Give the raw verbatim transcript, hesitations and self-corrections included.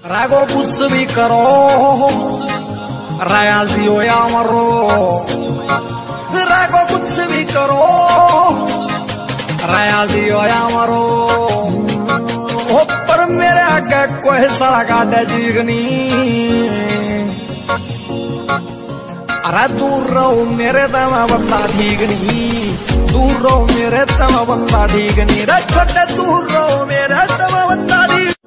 रागो कुछ भी करो रायाजी हो या मरो, रागो कुछ भी करो रायाजी हो या मरो। हो पर मेरे आगे कोई सड़का दे जीगनी, अरे दूर रहो मेरे तमा बंदा ठीक नहीं, दूर रहो मेरे तमा बंदा ठीक नहीं, रे छोटे दूर रहो मेरे तमा बंदा ठीक।